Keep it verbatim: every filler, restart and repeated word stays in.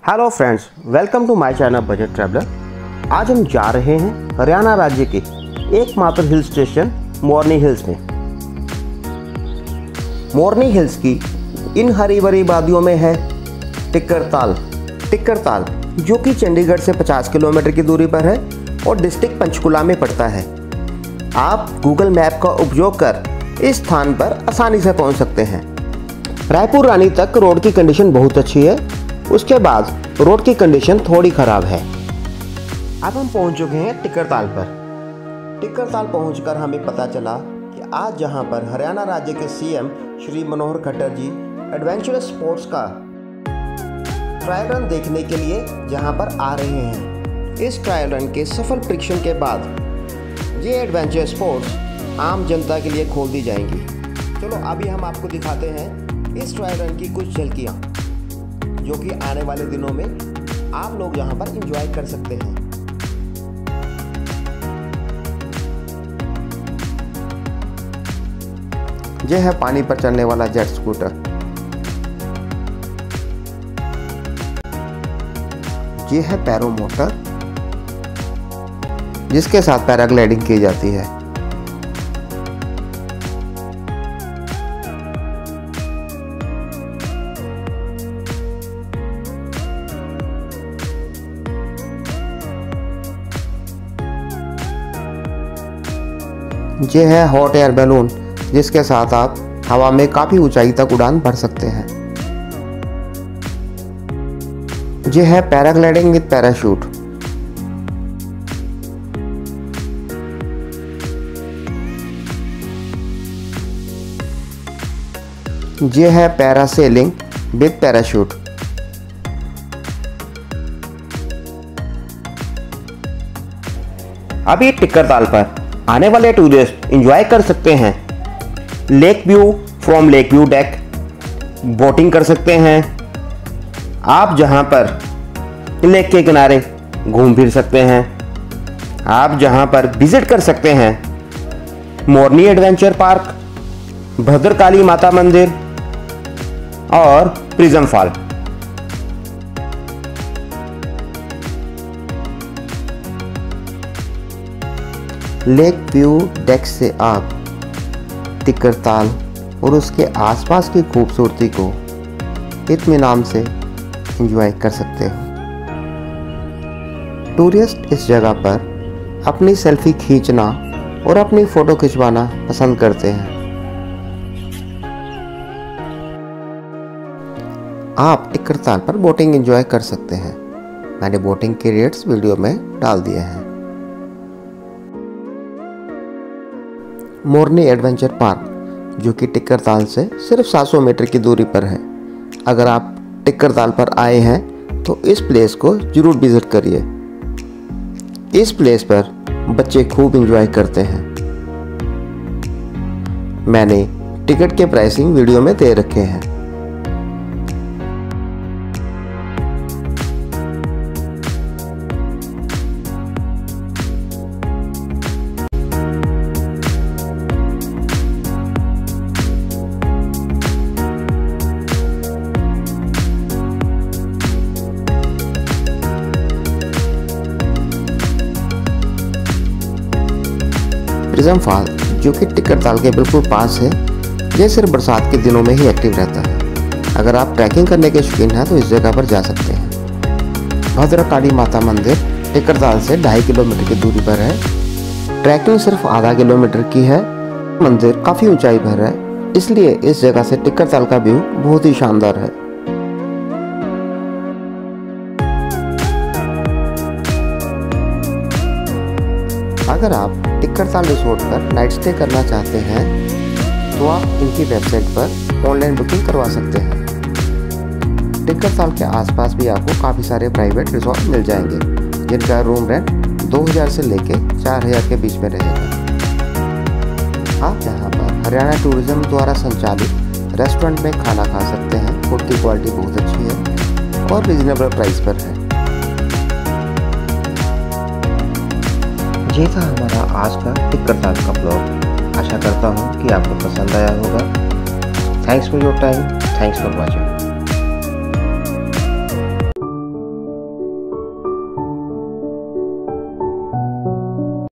Hello friends, welcome to my channel budget traveller. आज हम जा रहे हैं हरियाणा राज्य के एकमात्र हिल स्टेशन मोरनी हिल्स में। मोरनी हिल्स की इन हरी भरी वादियों में है टिक्कर ताल। टिक्कर ताल जो कि चंडीगढ़ से पचास किलोमीटर की दूरी पर है और डिस्ट्रिक्ट पंचकुला में पड़ता है। आप गूगल मैप का उपयोग कर इस स्थान पर आसानी से पहुंच सकते हैं। रायपुर रानी तक रोड की कंडीशन बहुत अच्छी है, उसके बाद रोड की कंडीशन थोड़ी ख़राब है। अब हम पहुंच चुके हैं टिक्कर ताल पर। टिक्कर ताल पहुंचकर हमें पता चला कि आज जहां पर हरियाणा राज्य के CM Shri Manohar Khattar ji adventurous sports का ट्रायल रन देखने के लिए जहां पर आ रहे हैं। इस ट्रायल रन के सफल परीक्षण के बाद ये एडवेंचर स्पोर्ट्स आम जनता के लिए खोल दी जाएंगी। चलो अभी हम आपको दिखाते हैं इस ट्रायल रन की कुछ झलकियाँ जो कि आने वाले दिनों में आप लोग यहाँ पर एंजॉय कर सकते हैं। यह है पानी पर चलने वाला जेट स्कूटर। यह है पैरो मोटर जिसके साथ पैराग्लाइडिंग की जाती है। ये है हॉट एयर बैलून जिसके साथ आप हवा में काफ़ी ऊंचाई तक उड़ान भर सकते हैं। ये है पैराग्लाइडिंग विद पैराशूट। ये है पैरासेलिंग विद पैराशूट। अभी टिक्कर ताल पर आने वाले टूरिस्ट एंजॉय कर सकते हैं lake view from lake view deck, boating कर सकते हैं। आप जहां पर लेक के किनारे घूम फिर सकते हैं। आप जहां पर विजिट कर सकते हैं मोरनी एडवेंचर पार्क, भद्रकाली माता मंदिर और prism fall. Lake view deck से आप टिक्कर ताल और उसके आसपास की खूबसूरती को इत्मीनान से एंजॉय कर सकते हो। टूरिस्ट इस जगह पर अपनी सेल्फी खींचना और अपनी फ़ोटो खिंचवाना पसंद करते हैं। आप टिक्कर ताल पर बोटिंग एंजॉय कर सकते हैं। मैंने बोटिंग के रेट्स वीडियो में डाल दिए हैं। मोरनी एडवेंचर पार्क जो कि टिक्कर ताल से सिर्फ सात सौ मीटर की दूरी पर है। अगर आप टिक्कर ताल पर आए हैं तो इस प्लेस को जरूर विजिट करिए। इस प्लेस पर बच्चे खूब एंजॉय करते हैं। मैंने टिकट के प्राइसिंग वीडियो में दे रखे हैं। प्रिज्म फॉल जो कि टिक्कर ताल के बिल्कुल पास है, यह सिर्फ बरसात के दिनों में ही एक्टिव रहता है। अगर आप ट्रैकिंग करने के शौकीन हैं तो इस जगह पर जा सकते हैं। भद्रकाली माता मंदिर टिक्कर ताल से ढाई किलोमीटर की दूरी पर है। ट्रैकिंग सिर्फ आधा किलोमीटर की है। मंदिर काफ़ी ऊंचाई पर है, इसलिए इस जगह से टिक्कर ताल का व्यू बहुत ही शानदार है। अगर आप टिक्कर ताल रिसोर्ट पर नाइट स्टे करना चाहते हैं तो आप इनकी वेबसाइट पर ऑनलाइन बुकिंग करवा सकते हैं। टिक्कर ताल के आसपास भी आपको काफ़ी सारे प्राइवेट रिसोर्ट मिल जाएंगे जिनका रूम रेंट दो हज़ार से लेके चार हज़ार के बीच में रहेगा। आप यहाँ पर हरियाणा टूरिज्म द्वारा संचालित रेस्टोरेंट में खाना खा सकते हैं। फूड की क्वालिटी बहुत अच्छी है और रिजनेबल प्राइस पर है। ये था हमारा आज का टिक्कर ताल का ब्लॉग। आशा करता हूँ कि आपको पसंद आया होगा। Thanks for your time, thanks for watching.